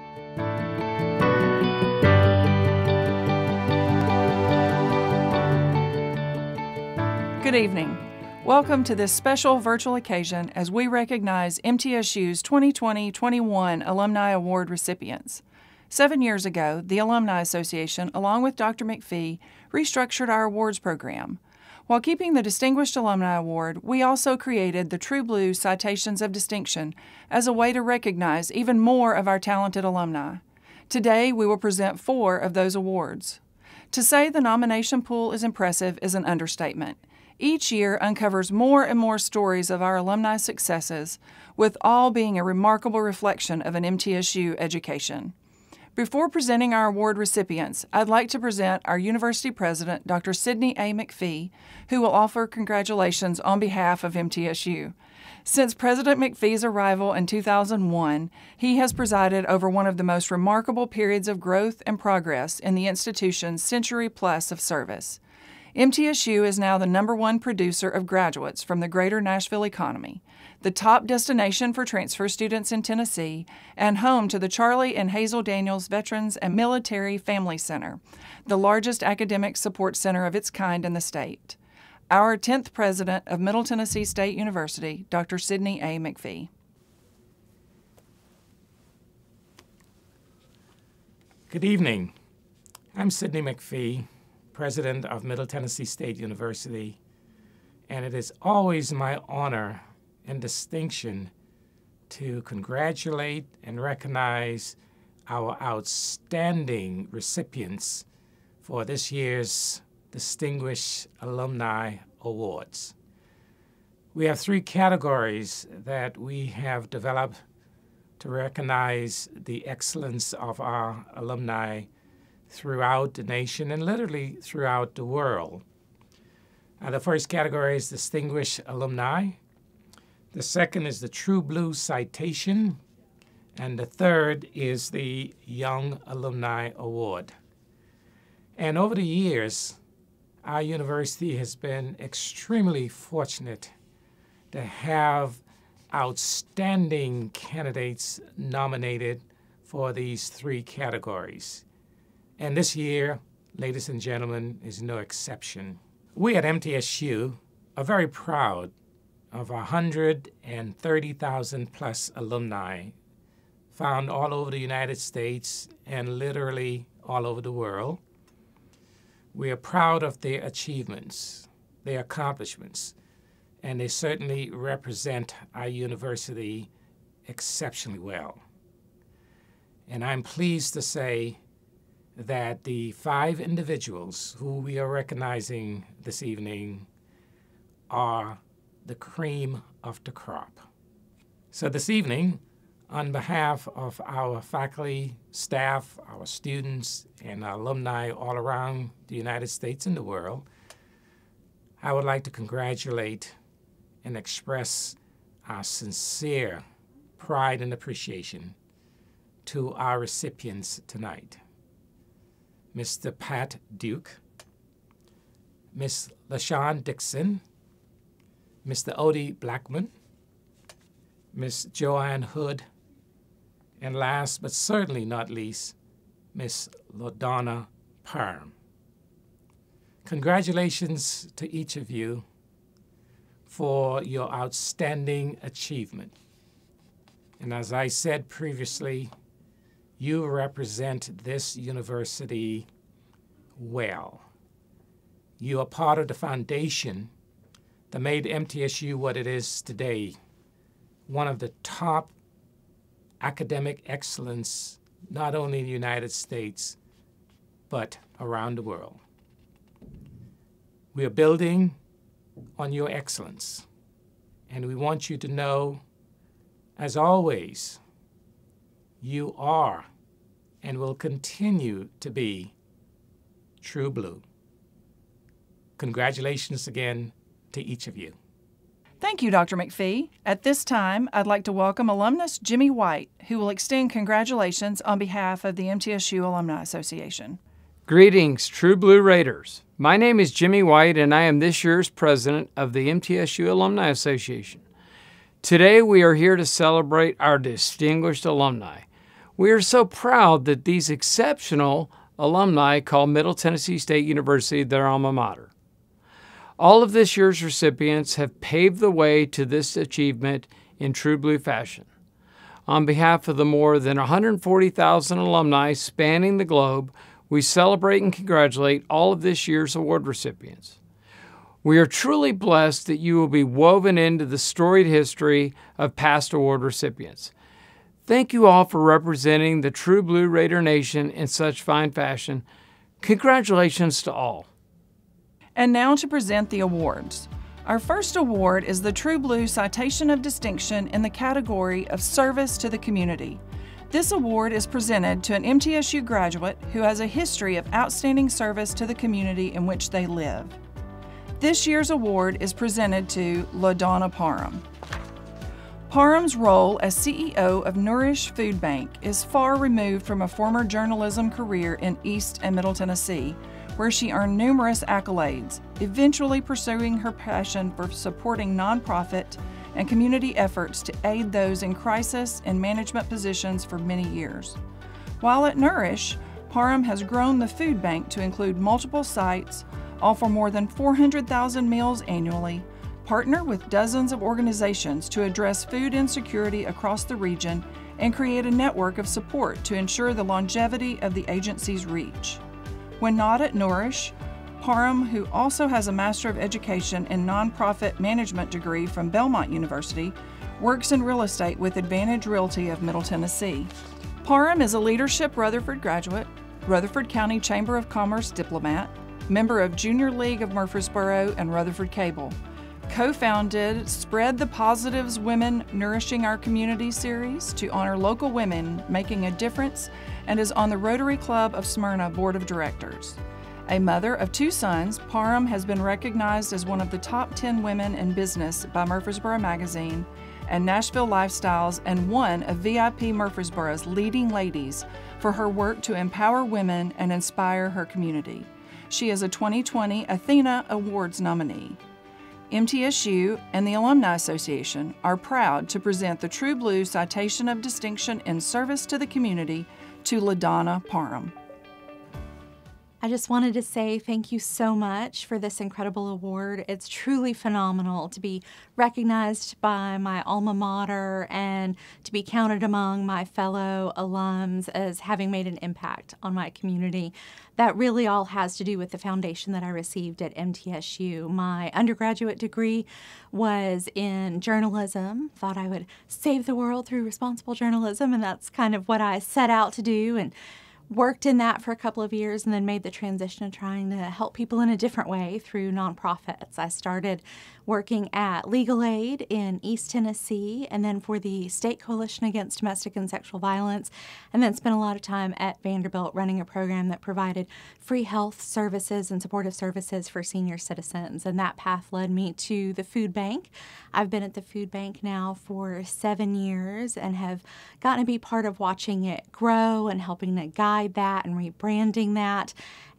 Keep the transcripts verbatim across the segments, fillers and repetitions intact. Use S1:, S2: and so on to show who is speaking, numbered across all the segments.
S1: Good evening. Welcome to this special virtual occasion as we recognize M T S U's twenty twenty twenty-one Alumni Award recipients. Seven years ago, the Alumni Association, along with Doctor McPhee, restructured our awards program. While keeping the Distinguished Alumni Award, we also created the True Blue Citations of Distinction as a way to recognize even more of our talented alumni. Today, we will present four of those awards. To say the nomination pool is impressive is an understatement. Each year uncovers more and more stories of our alumni successes, with all being a remarkable reflection of an M T S U education. Before presenting our award recipients, I'd like to present our University President, Doctor Sidney A. McPhee, who will offer congratulations on behalf of M T S U. Since President McPhee's arrival in two thousand one, he has presided over one of the most remarkable periods of growth and progress in the institution's century-plus of service. M T S U is now the number one producer of graduates from the greater Nashville economy, the top destination for transfer students in Tennessee, and home to the Charlie and Hazel Daniels Veterans and Military Family Center, the largest academic support center of its kind in the state. Our tenth president of Middle Tennessee State University, Doctor Sidney A. McPhee.
S2: Good evening. I'm Sidney McPhee, President of Middle Tennessee State University, and it is always my honor and distinction to congratulate and recognize our outstanding recipients for this year's Distinguished Alumni Awards. We have three categories that we have developed to recognize the excellence of our alumni throughout the nation and literally throughout the world. Uh, the first category is Distinguished Alumni. The second is the True Blue Citation. And the third is the Young Alumni Award. And over the years, our university has been extremely fortunate to have outstanding candidates nominated for these three categories. And this year, ladies and gentlemen, is no exception. We at M T S U are very proud of one hundred thirty thousand plus alumni found all over the United States and literally all over the world. We are proud of their achievements, their accomplishments, and they certainly represent our university exceptionally well. And I'm pleased to say that the five individuals who we are recognizing this evening are the cream of the crop. So this evening, on behalf of our faculty, staff, our students, and our alumni all around the United States and the world, I would like to congratulate and express our sincere pride and appreciation to our recipients tonight. Mister Pat Duke, Miss LaShawn Dixon, Mister Odie Blackman, Miss Joanne Hood, and last but certainly not least, Miss LaDonna Parham. Congratulations to each of you for your outstanding achievement. And as I said previously, you represent this university well. You are part of the foundation that made M T S U what it is today, one of the top academic excellence, not only in the United States, but around the world. We are building on your excellence, and we want you to know, as always, you are and will continue to be True Blue. Congratulations again to each of you.
S1: Thank you, Doctor McPhee. At this time, I'd like to welcome alumnus Jimmy White, who will extend congratulations on behalf of the M T S U Alumni Association.
S3: Greetings, True Blue Raiders. My name is Jimmy White, and I am this year's president of the M T S U Alumni Association. Today, we are here to celebrate our distinguished alumni. We are so proud that these exceptional alumni call Middle Tennessee State University their alma mater. All of this year's recipients have paved the way to this achievement in true blue fashion. On behalf of the more than one hundred forty thousand alumni spanning the globe, we celebrate and congratulate all of this year's award recipients. We are truly blessed that you will be woven into the storied history of past award recipients. Thank you all for representing the true Blue Raider Nation in such fine fashion. Congratulations to all.
S1: And now to present the awards. Our first award is the True Blue Citation of Distinction in the category of Service to the Community. This award is presented to an M T S U graduate who has a history of outstanding service to the community in which they live. This year's award is presented to LaDonna Parham. Parham's role as C E O of Nourish Food Bank is far removed from a former journalism career in East and Middle Tennessee, where she earned numerous accolades, eventually pursuing her passion for supporting nonprofit and community efforts to aid those in crisis and management positions for many years. While at Nourish, Parham has grown the food bank to include multiple sites, offer more than four hundred thousand meals annually, partner with dozens of organizations to address food insecurity across the region, and create a network of support to ensure the longevity of the agency's reach. When not at Nourish, Parham, who also has a Master of Education in Nonprofit Management degree from Belmont University, works in real estate with Advantage Realty of Middle Tennessee. Parham is a Leadership Rutherford graduate, Rutherford County Chamber of Commerce diplomat, member of Junior League of Murfreesboro and Rutherford Cable, co-founded Spread the Positives Women Nourishing Our Community series to honor local women making a difference, and is on the Rotary Club of Smyrna Board of Directors. A mother of two sons, Parham has been recognized as one of the top ten women in business by Murfreesboro Magazine and Nashville Lifestyles, and one of V I P Murfreesboro's leading ladies for her work to empower women and inspire her community. She is a twenty twenty Athena Awards nominee. M T S U and the Alumni Association are proud to present the True Blue Citation of Distinction in Service to the Community to LaDonna Parham.
S4: I just wanted to say thank you so much for this incredible award. It's truly phenomenal to be recognized by my alma mater and to be counted among my fellow alums as having made an impact on my community. That really all has to do with the foundation that I received at M T S U. My undergraduate degree was in journalism. Thought I would save the world through responsible journalism, and that's kind of what I set out to do, and worked in that for a couple of years and then made the transition to trying to help people in a different way through nonprofits. I started working at Legal Aid in East Tennessee and then for the State Coalition Against Domestic and Sexual Violence, and then spent a lot of time at Vanderbilt running a program that provided free health services and supportive services for senior citizens, and that path led me to the food bank. I've been at the food bank now for seven years and have gotten to be part of watching it grow and helping to guide that and rebranding that.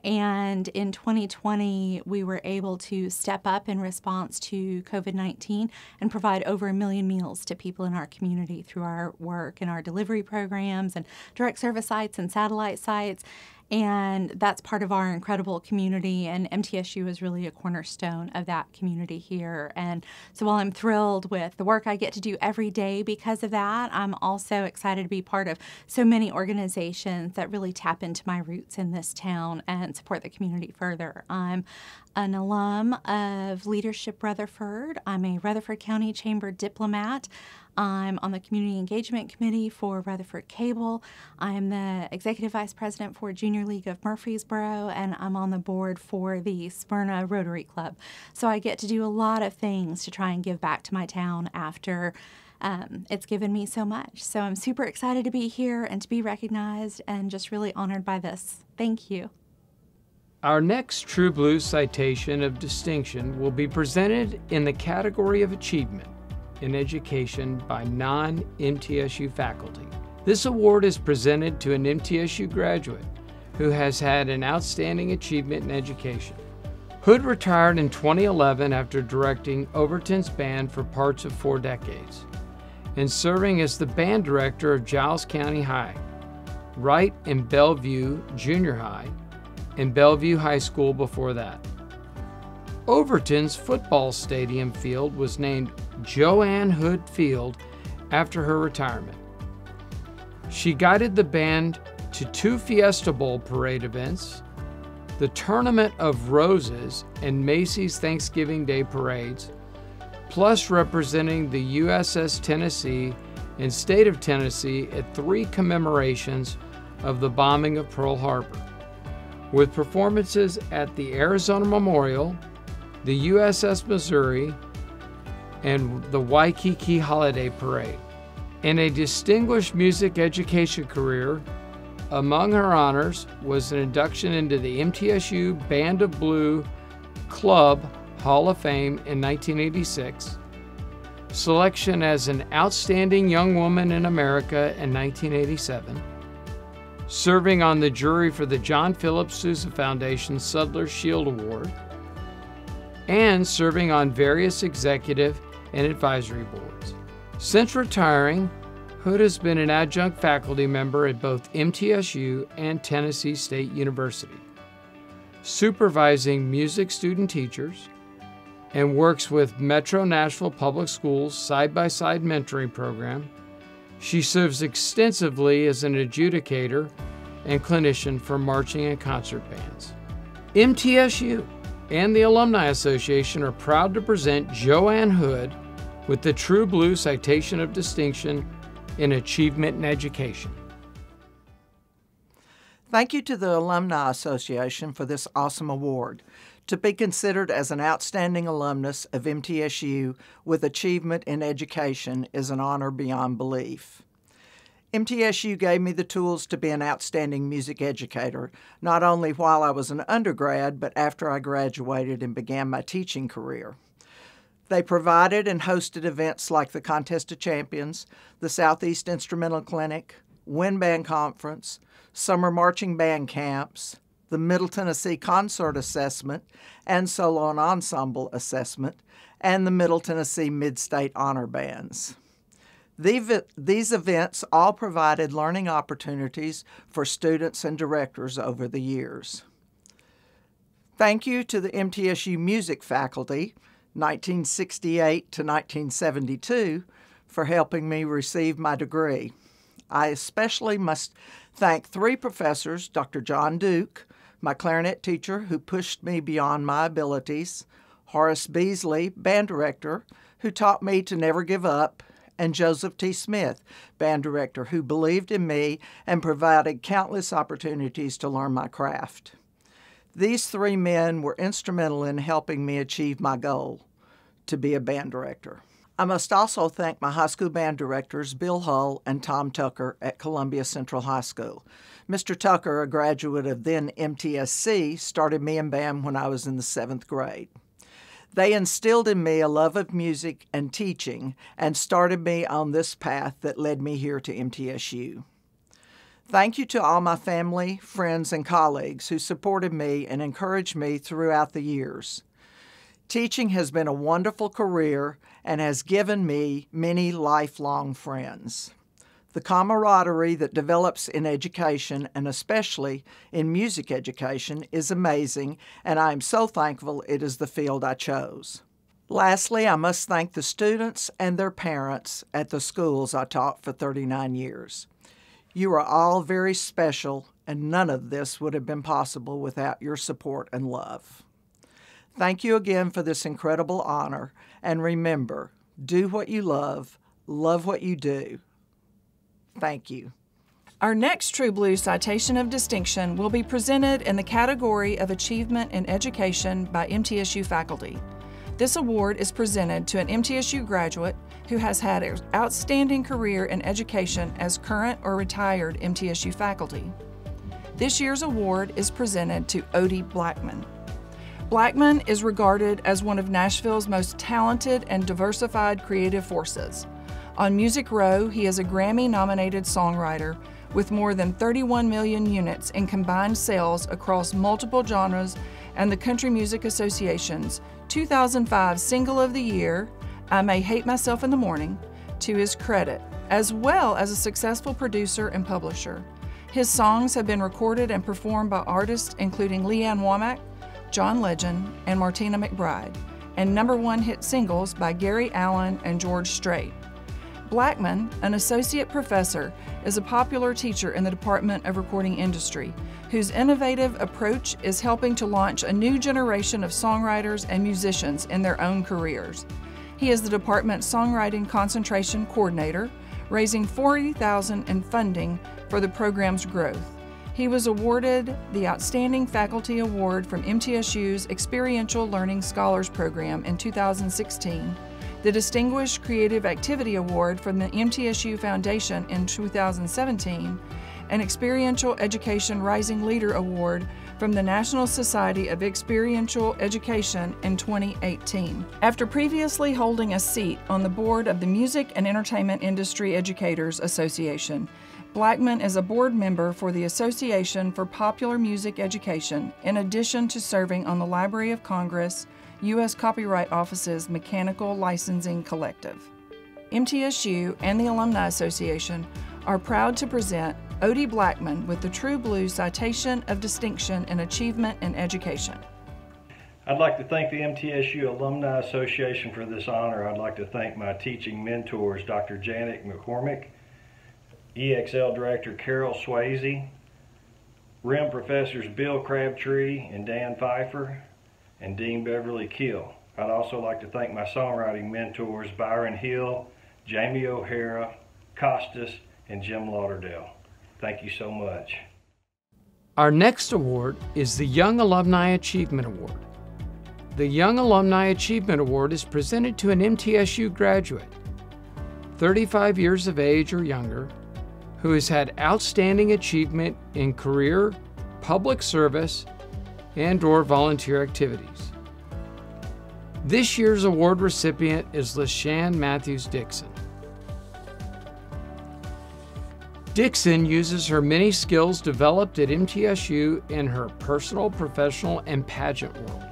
S4: And in twenty twenty, we were able to step up in response to COVID nineteen and provide over a million meals to people in our community through our work and our delivery programs and direct service sites and satellite sites. And that's part of our incredible community, and M T S U is really a cornerstone of that community here. And so while I'm thrilled with the work I get to do every day because of that, I'm also excited to be part of so many organizations that really tap into my roots in this town and support the community further. I'm an alum of Leadership Rutherford. I'm a Rutherford County Chamber diplomat. I'm on the Community Engagement Committee for Rutherford Cable. I am the Executive Vice President for Junior League of Murfreesboro, and I'm on the board for the Smyrna Rotary Club. So I get to do a lot of things to try and give back to my town after um, it's given me so much. So I'm super excited to be here and to be recognized and just really honored by this. Thank you.
S3: Our next True Blue Citation of Distinction will be presented in the category of Achievement in Education by non-M T S U faculty. This award is presented to an M T S U graduate who has had an outstanding achievement in education. Hood retired in twenty eleven after directing Overton's band for parts of four decades and serving as the band director of Giles County High. Wright and Bellevue Junior High, and Bellevue High School before that. Overton's football stadium field was named Joanne Hood Field after her retirement. She guided the band to two Fiesta Bowl parade events, the Tournament of Roses and Macy's Thanksgiving Day parades, plus representing the U S S Tennessee and state of Tennessee at three commemorations of the bombing of Pearl Harbor, with performances at the Arizona Memorial, the U S S Missouri, and the Waikiki Holiday Parade. In a distinguished music education career, among her honors was an induction into the M T S U Band of Blue Club Hall of Fame in nineteen eighty-six, selection as an Outstanding Young Woman in America in nineteen eighty-seven, serving on the jury for the John Philip Sousa Foundation Sudler Shield Award, and serving on various executive and advisory boards. Since retiring, Hood has been an adjunct faculty member at both M T S U and Tennessee State University, supervising music student teachers, and works with Metro Nashville Public Schools side-by-side mentoring program. She serves extensively as an adjudicator and clinician for marching and concert bands. M T S U and the Alumni Association are proud to present Joanne Hood with the True Blue Citation of Distinction in Achievement in Education.
S5: Thank you to the Alumni Association for this awesome award. To be considered as an outstanding alumnus of M T S U with achievement in education is an honor beyond belief. M T S U gave me the tools to be an outstanding music educator, not only while I was an undergrad, but after I graduated and began my teaching career. They provided and hosted events like the Contest of Champions, the Southeast Instrumental Clinic, Wind Band Conference, Summer Marching Band Camps, the Middle Tennessee Concert Assessment and Solo and Ensemble Assessment, and the Middle Tennessee Mid-State Honor Bands. These events all provided learning opportunities for students and directors over the years. Thank you to the M T S U music faculty, nineteen sixty-eight to nineteen seventy-two, for helping me receive my degree. I especially must thank three professors, Doctor John Duke, my clarinet teacher who pushed me beyond my abilities, Horace Beasley, band director, who taught me to never give up, and Joseph T. Smith, band director, who believed in me and provided countless opportunities to learn my craft. These three men were instrumental in helping me achieve my goal, to be a band director. I must also thank my high school band directors, Bill Hull and Tom Tucker at Columbia Central High School. Mister Tucker, a graduate of then M T S C, started me in band when I was in the seventh grade. They instilled in me a love of music and teaching and started me on this path that led me here to M T S U. Thank you to all my family, friends, and colleagues who supported me and encouraged me throughout the years. Teaching has been a wonderful career and has given me many lifelong friends. The camaraderie that develops in education, and especially in music education, is amazing, and I am so thankful it is the field I chose. Lastly, I must thank the students and their parents at the schools I taught for thirty-nine years. You are all very special, and none of this would have been possible without your support and love. Thank you again for this incredible honor, and remember, do what you love, love what you do. Thank you.
S1: Our next True Blue Citation of Distinction will be presented in the category of Achievement in Education by M T S U faculty. This award is presented to an M T S U graduate who has had an outstanding career in education as current or retired M T S U faculty. This year's award is presented to Odie Blackman. Blackman is regarded as one of Nashville's most talented and diversified creative forces. On Music Row, he is a Grammy-nominated songwriter with more than thirty-one million units in combined sales across multiple genres and the Country Music Association's two thousand five Single of the Year, I May Hate Myself in the Morning, to his credit, as well as a successful producer and publisher. His songs have been recorded and performed by artists including Leanne Womack, John Legend, and Martina McBride, and number one hit singles by Gary Allan and George Strait. Blackman, an associate professor, is a popular teacher in the Department of Recording Industry, whose innovative approach is helping to launch a new generation of songwriters and musicians in their own careers. He is the department's songwriting concentration coordinator, raising forty thousand dollars in funding for the program's growth. He was awarded the Outstanding Faculty Award from M T S U's Experiential Learning Scholars Program in two thousand sixteen, the Distinguished Creative Activity Award from the M T S U Foundation in two thousand seventeen, an Experiential Education Rising Leader Award from the National Society of Experiential Education in twenty eighteen. After previously holding a seat on the board of the Music and Entertainment Industry Educators Association, Blackman is a board member for the Association for Popular Music Education, in addition to serving on the Library of Congress, U S Copyright Office's Mechanical Licensing Collective. M T S U and the Alumni Association are proud to present Odie Blackman with the True Blue Citation of Distinction in Achievement in Education.
S6: I'd like to thank the M T S U Alumni Association for this honor. I'd like to thank my teaching mentors, Doctor Janet McCormick, E X L Director Carol Swayze, R I M Professors Bill Crabtree and Dan Pfeiffer, and Dean Beverly Keel. I'd also like to thank my songwriting mentors, Byron Hill, Jamie O'Hara, Costas, and Jim Lauderdale. Thank you so much.
S3: Our next award is the Young Alumni Achievement Award. The Young Alumni Achievement Award is presented to an M T S U graduate, thirty-five years of age or younger, who has had outstanding achievement in career, public service, and/or volunteer activities. This year's award recipient is LaShann Matthews Dixon. Dixon uses her many skills developed at M T S U in her personal, professional, and pageant world.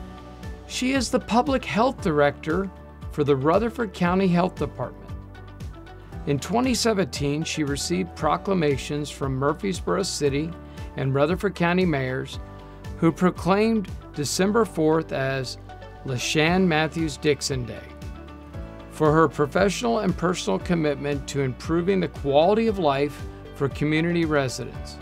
S3: She is the Public Health Director for the Rutherford County Health Department. In twenty seventeen, she received proclamations from Murfreesboro City and Rutherford County mayors, who proclaimed December fourth as LaShann Matthews Dixon Day for her professional and personal commitment to improving the quality of life for community residents.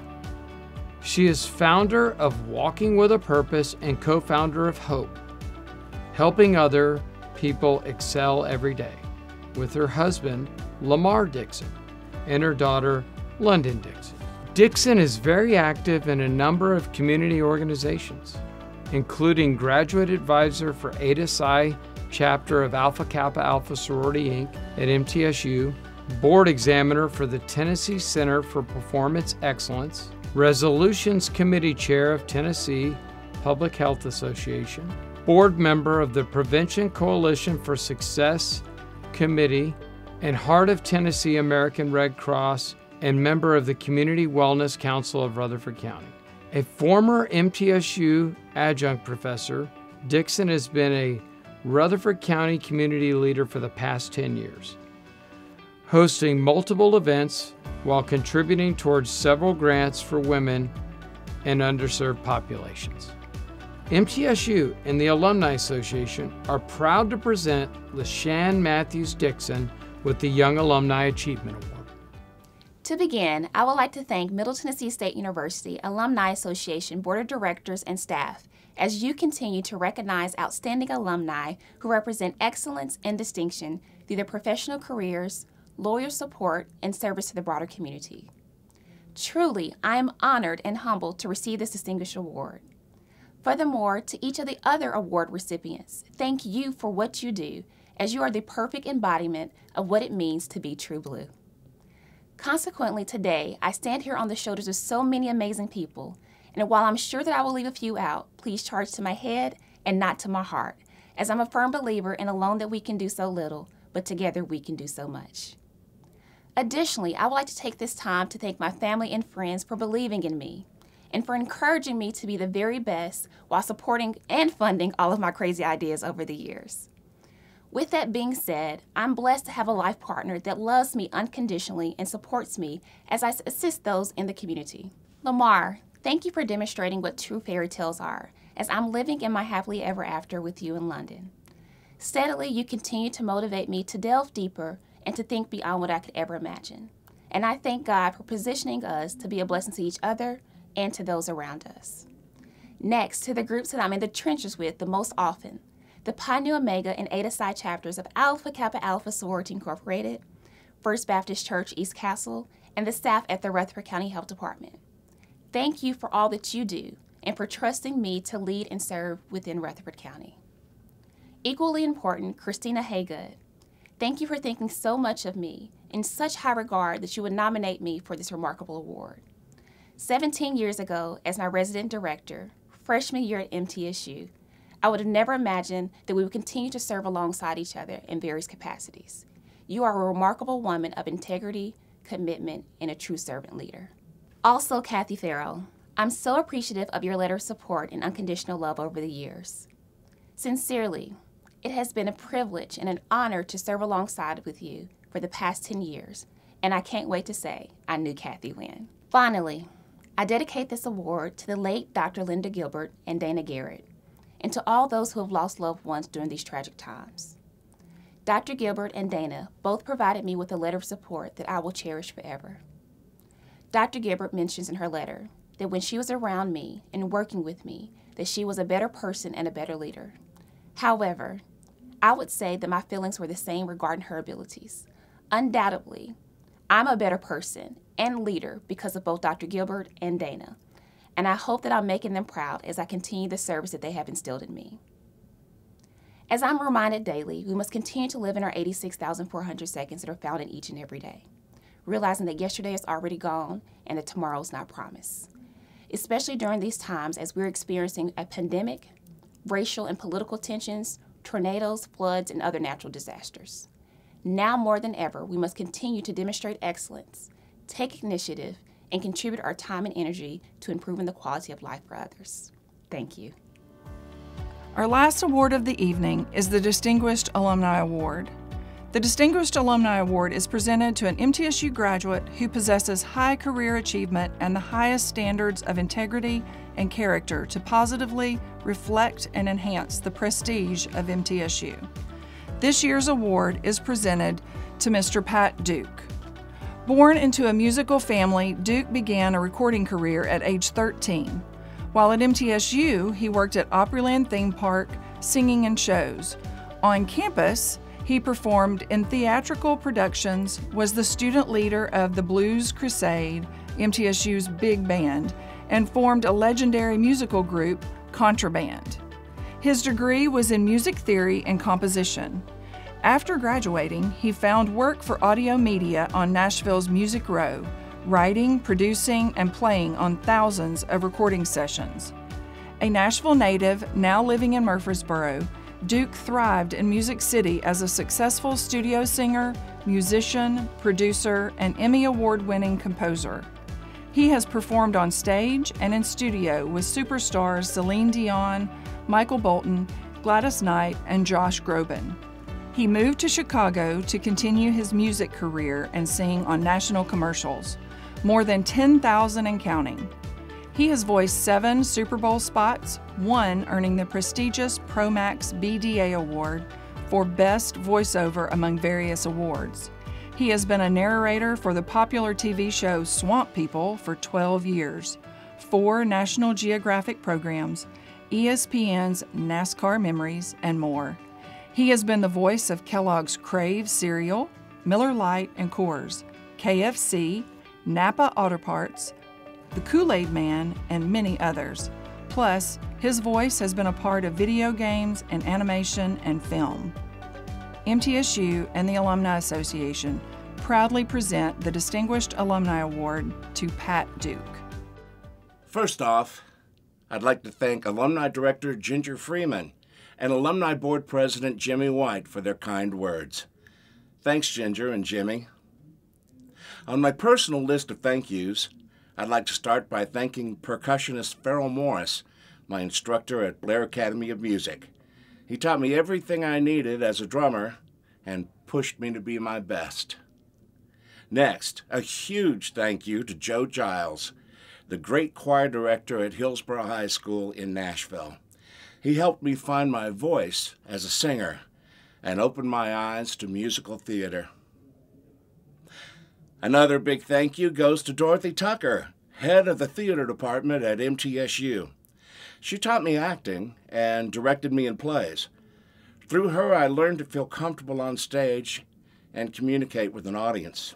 S3: She is founder of Walking with a Purpose and co-founder of Hope, helping other people excel every day, with her husband, Lamar Dixon, and her daughter, London Dixon. Dixon is very active in a number of community organizations, including graduate advisor for Eta Psi chapter of Alpha Kappa Alpha Sorority Incorporated at M T S U, board examiner for the Tennessee Center for Performance Excellence, Resolutions Committee Chair of Tennessee Public Health Association, board member of the Prevention Coalition for Success Committee, and Heart of Tennessee American Red Cross, and member of the Community Wellness Council of Rutherford County. A former M T S U adjunct professor, Dixon has been a Rutherford County community leader for the past ten years, hosting multiple events while contributing towards several grants for women and underserved populations. M T S U and the Alumni Association are proud to present LaShann Matthews Dixon with the Young Alumni Achievement Award.
S7: To begin, I would like to thank Middle Tennessee State University Alumni Association Board of Directors and staff as you continue to recognize outstanding alumni who represent excellence and distinction through their professional careers, loyal support, and service to the broader community. Truly, I am honored and humbled to receive this distinguished award. Furthermore, to each of the other award recipients, thank you for what you do, as you are the perfect embodiment of what it means to be true blue. Consequently, today, I stand here on the shoulders of so many amazing people, and while I'm sure that I will leave a few out, please charge to my head and not to my heart, as I'm a firm believer in alone that we can do so little, but together we can do so much. Additionally, I would like to take this time to thank my family and friends for believing in me, and for encouraging me to be the very best while supporting and funding all of my crazy ideas over the years. With that being said, I'm blessed to have a life partner that loves me unconditionally and supports me as I assist those in the community. Lamar, thank you for demonstrating what true fairy tales are, as I'm living in my happily ever after with you in London. Steadily, you continue to motivate me to delve deeper and to think beyond what I could ever imagine. And I thank God for positioning us to be a blessing to each other and to those around us. Next, to the groups that I'm in the trenches with the most often, the Pi Nu Omega and Eta Psi chapters of Alpha Kappa Alpha Sorority Incorporated, First Baptist Church East Castle, and the staff at the Rutherford County Health Department. Thank you for all that you do and for trusting me to lead and serve within Rutherford County. Equally important, Christina Haygood. Thank you for thinking so much of me in such high regard that you would nominate me for this remarkable award. seventeen years ago, as my resident director, freshman year at M T S U, I would have never imagined that we would continue to serve alongside each other in various capacities. You are a remarkable woman of integrity, commitment, and a true servant leader. Also, Kathy Farrell, I'm so appreciative of your letter of support and unconditional love over the years. Sincerely, it has been a privilege and an honor to serve alongside with you for the past ten years, and I can't wait to say I knew Kathy when. Finally, I dedicate this award to the late Doctor Linda Gilbert and Dana Garrett, and to all those who have lost loved ones during these tragic times. Doctor Gilbert and Dana both provided me with a letter of support that I will cherish forever. Doctor Gilbert mentions in her letter that when she was around me and working with me, that she was a better person and a better leader. However, I would say that my feelings were the same regarding her abilities. Undoubtedly, I'm a better person and leader because of both Doctor Gilbert and Dana, and I hope that I'm making them proud as I continue the service that they have instilled in me. As I'm reminded daily, we must continue to live in our eighty-six thousand four hundred seconds that are found in each and every day, realizing that yesterday is already gone and that tomorrow is not promised. Especially during these times as we're experiencing a pandemic, racial and political tensions, tornadoes, floods, and other natural disasters. Now more than ever, we must continue to demonstrate excellence, take initiative, and contribute our time and energy to improving the quality of life for others. Thank you.
S1: Our last award of the evening is the Distinguished Alumni Award. The Distinguished Alumni Award is presented to an M T S U graduate who possesses high career achievement and the highest standards of integrity and character to positively reflect and enhance the prestige of M T S U. This year's award is presented to Mister Pat Duke. Born into a musical family, Duke began a recording career at age thirteen. While at M T S U, he worked at Opryland Theme Park, singing in shows. On campus, he performed in theatrical productions, was the student leader of the Blues Crusade, M T S U's big band, and formed a legendary musical group, Contraband. His degree was in music theory and composition. After graduating, he found work for audio media on Nashville's Music Row, writing, producing, and playing on thousands of recording sessions. A Nashville native, now living in Murfreesboro, Duke thrived in Music City as a successful studio singer, musician, producer, and Emmy Award-winning composer. He has performed on stage and in studio with superstars Celine Dion, Michael Bolton, Gladys Knight, and Josh Groban. He moved to Chicago to continue his music career and sing on national commercials, more than ten thousand and counting. He has voiced seven Super Bowl spots, one earning the prestigious Promax B D A Award for Best Voiceover among various awards. He has been a narrator for the popular T V show Swamp People for twelve years, four National Geographic programs, E S P N's NASCAR Memories, and more. He has been the voice of Kellogg's Crave cereal, Miller Lite and Coors, K F C, Napa Auto Parts, The Kool-Aid Man, and many others. Plus, his voice has been a part of video games and animation and film. M T S U and the Alumni Association proudly present the Distinguished Alumni Award to Pat Duke.
S8: First off, I'd like to thank Alumni Director Ginger Freeman and Alumni Board President Jimmy White for their kind words. Thanks, Ginger and Jimmy. On my personal list of thank yous, I'd like to start by thanking percussionist Farrell Morris, my instructor at Blair Academy of Music. He taught me everything I needed as a drummer and pushed me to be my best. Next, a huge thank you to Joe Giles, the great choir director at Hillsborough High School in Nashville. He helped me find my voice as a singer and opened my eyes to musical theater. Another big thank you goes to Dorothy Tucker, head of the theater department at M T S U. She taught me acting and directed me in plays. Through her, I learned to feel comfortable on stage and communicate with an audience.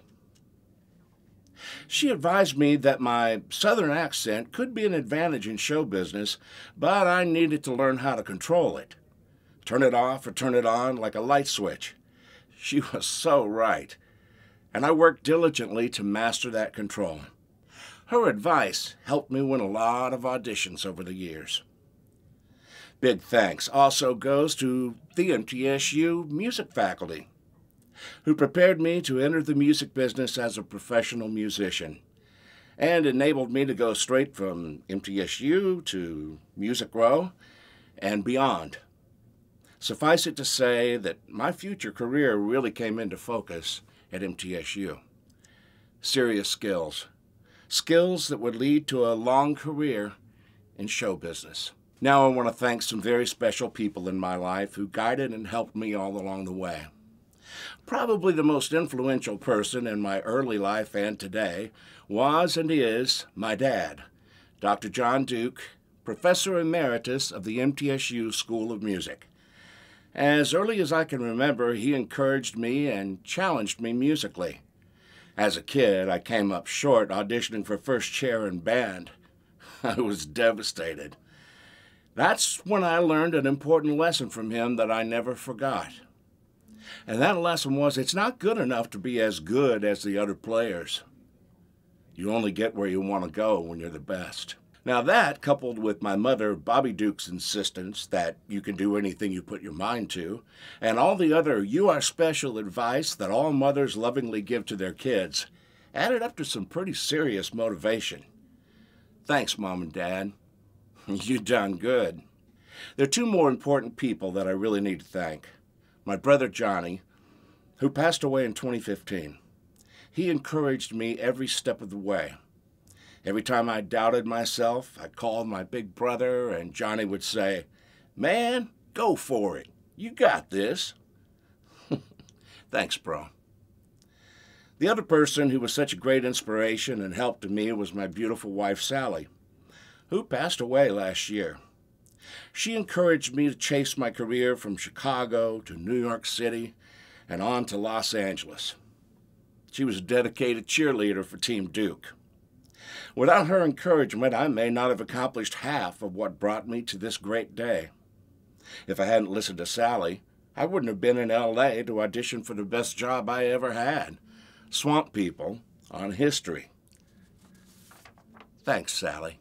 S8: She advised me that my Southern accent could be an advantage in show business, but I needed to learn how to control it. Turn it off or turn it on like a light switch. She was so right, and I worked diligently to master that control. Her advice helped me win a lot of auditions over the years. Big thanks also goes to the M T S U music faculty, who prepared me to enter the music business as a professional musician and enabled me to go straight from M T S U to Music Row and beyond. Suffice it to say that my future career really came into focus at M T S U. Serious skills. Skills that would lead to a long career in show business. Now I want to thank some very special people in my life who guided and helped me all along the way. Probably the most influential person in my early life and today was and is my dad, Doctor John Duke, Professor Emeritus of the M T S U School of Music. As early as I can remember, he encouraged me and challenged me musically. As a kid, I came up short auditioning for first chair in band. I was devastated. That's when I learned an important lesson from him that I never forgot. And that lesson was, it's not good enough to be as good as the other players. You only get where you want to go when you're the best. Now that, coupled with my mother, Bobby Duke's insistence that you can do anything you put your mind to, and all the other you are special advice that all mothers lovingly give to their kids, added up to some pretty serious motivation. Thanks, Mom and Dad. You done good. There are two more important people that I really need to thank. My brother Johnny, who passed away in twenty fifteen. He encouraged me every step of the way. Every time I doubted myself, I called my big brother, and Johnny would say, "Man, go for it. You got this." Thanks, bro. The other person who was such a great inspiration and help to me was my beautiful wife, Sally, who passed away last year. She encouraged me to chase my career from Chicago to New York City and on to Los Angeles. She was a dedicated cheerleader for Team Duke. Without her encouragement, I may not have accomplished half of what brought me to this great day. If I hadn't listened to Sally, I wouldn't have been in L A to audition for the best job I ever had, Swamp People on History. Thanks, Sally.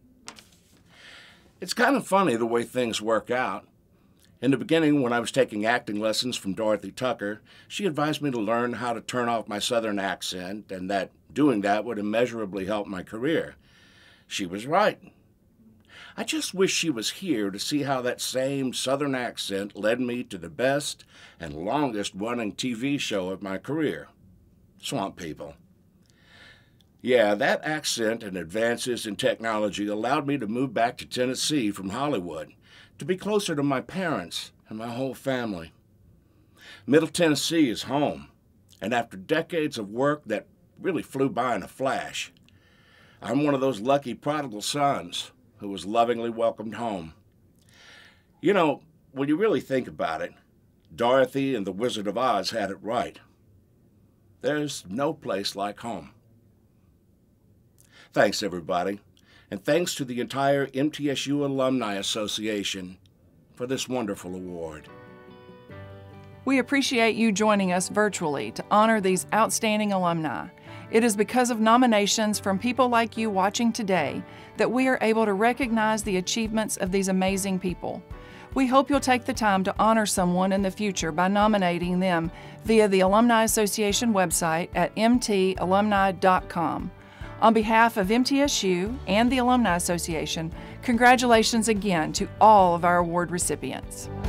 S8: It's kind of funny the way things work out. In the beginning, when I was taking acting lessons from Dorothy Tucker, she advised me to learn how to turn off my Southern accent and that doing that would immeasurably help my career. She was right. I just wish she was here to see how that same Southern accent led me to the best and longest-running T V show of my career, Swamp People. Yeah, that accent and advances in technology allowed me to move back to Tennessee from Hollywood, to be closer to my parents and my whole family. Middle Tennessee is home, and after decades of work that really flew by in a flash, I'm one of those lucky prodigal sons who was lovingly welcomed home. You know, when you really think about it, Dorothy and the Wizard of Oz had it right. There's no place like home. Thanks, everybody, and thanks to the entire M T S U Alumni Association for this wonderful award.
S1: We appreciate you joining us virtually to honor these outstanding alumni. It is because of nominations from people like you watching today that we are able to recognize the achievements of these amazing people. We hope you'll take the time to honor someone in the future by nominating them via the Alumni Association website at m t alumni dot com. On behalf of M T S U and the Alumni Association, congratulations again to all of our award recipients.